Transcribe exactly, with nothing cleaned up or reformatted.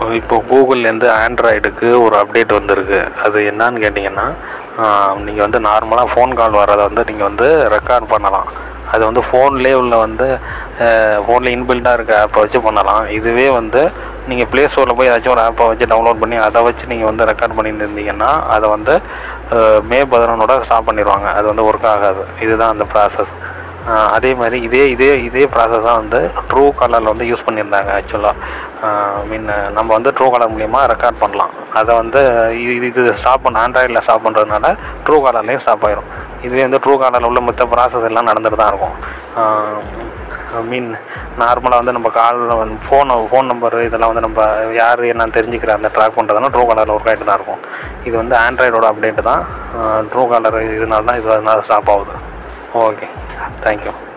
இப்போ கூகுள்லேருந்து ஆண்ட்ராய்டுக்கு ஒரு அப்டேட் வந்திருக்கு. அது என்னன்னு கேட்டிங்கன்னா, நீங்கள் வந்து நார்மலாக ஃபோன் கால் வர்றதை வந்து நீங்கள் வந்து ரெக்கார்ட் பண்ணலாம். அது வந்து ஃபோன்லேயே உள்ள வந்து ஃபோனில் இன்பில்டாக இருக்க ஆப்பை வச்சு பண்ணலாம். இதுவே வந்து நீங்கள் ப்ளே ஸ்டோரில் போய் ஏதாச்சும் ஒரு ஆப்பை வச்சு டவுன்லோட் பண்ணி அதை வச்சு நீங்கள் வந்து ரெக்கார்ட் பண்ணிட்டு இருந்தீங்கன்னா அதை வந்து மே பதினொன்னோட ஸ்டாப் பண்ணிடுவாங்க. அது வந்து ஒர்க் ஆகாது. இதுதான் அந்த ப்ராசஸ். அதே மாதிரி இதே இதே இதே ப்ராசஸ் தான் வந்து ட்ரூ காலரில் வந்து யூஸ் பண்ணியிருந்தாங்க. ஆக்சுவலாக மீன் நம்ம வந்து ட்ரூ காலர் மூலிமா ரெக்கார்ட் பண்ணலாம். அதை வந்து இது இது ஸ்டாப் பண்ண ஆண்ட்ராய்டில் ஸ்டாப் பண்ணுறதுனால ட்ரூ காலர்லேயும் ஸ்டாப் ஆகிடும். இதுவே வந்து ட்ரூ காலரில் உள்ள மற்ற ப்ராசஸ் எல்லாம் நடந்துட்டு தான் இருக்கும். மீன் நார்மலாக வந்து நம்ம காலில் வந்து ஃபோன் ஃபோன் நம்பரு இதெல்லாம் வந்து நம்ம யார் என்னன்னு தெரிஞ்சுக்கிற அந்த ட்ராக் பண்ணுறதுனா ட்ரூ காலரில் ஒர்க் ஆகிட்டு தான் இருக்கும். இது வந்து ஆண்ட்ராய்டோட அப்டேட்டு தான். ட்ரூ காலர் இதனால தான் இது அதனால ஸ்டாப் ஆகுது. Okay, thank you.